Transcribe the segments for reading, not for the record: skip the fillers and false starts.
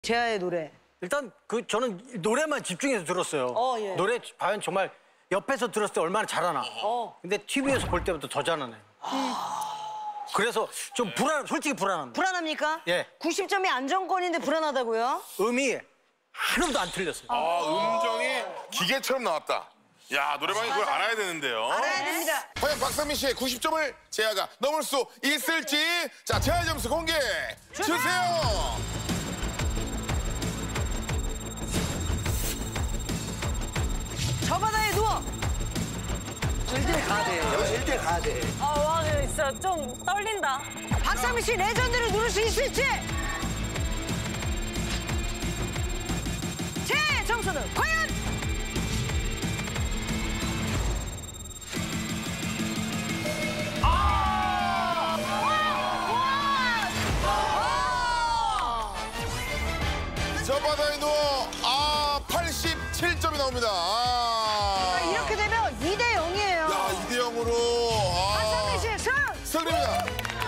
재하의 노래. 일단 저는 노래만 집중해서 들었어요. 예. 노래 과연 정말 옆에서 들었을 때 얼마나 잘하나. 근데 TV에서 볼 때부터 더 잘하네. 그래서 좀 솔직히 불안합니다. 불안합니까? 예. 90점이 안정권인데 불안하다고요? 음이 하나도 안 틀렸어요. 음정이 기계처럼 나왔다. 야, 노래방이 그걸 알아야 되는데요. 알아야 됩니다. 과연 박상민 씨의 90점을 재하가 넘을 수 있을지. 자, 재하 점수 공개 주세요. 저 바다에 누워. 1대 가야 돼. 여기서 1대 가야 돼. 와, 진짜 좀 떨린다. 박상민 씨 레전드를 누를 수 있을지. 제 점수는 과연? 저 바다에 누워 87점이 나옵니다. 이렇게 되면 2대 0이에요. 야, 2대 0으로 박상민 씨 승! 승리입니다.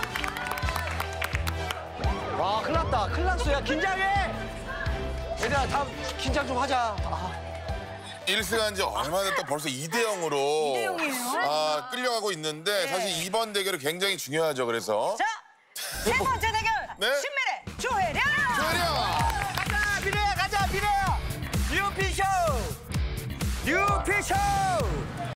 와, 큰일 났다. 큰일 났어. 야, 긴장해. 얘들아, 다 긴장 좀 하자. 1승한 지 얼마 됐다 벌써 2대 0으로 2대 0이에요? 끌려가고 있는데 사실 이번 대결은 굉장히 중요하죠. 그래서 자, 세 번째 대결. 네. 신메레 조혜련. 조혜련. 가자, 미래야, 가자, 미래야. 뉴피쇼. 뉴피쇼.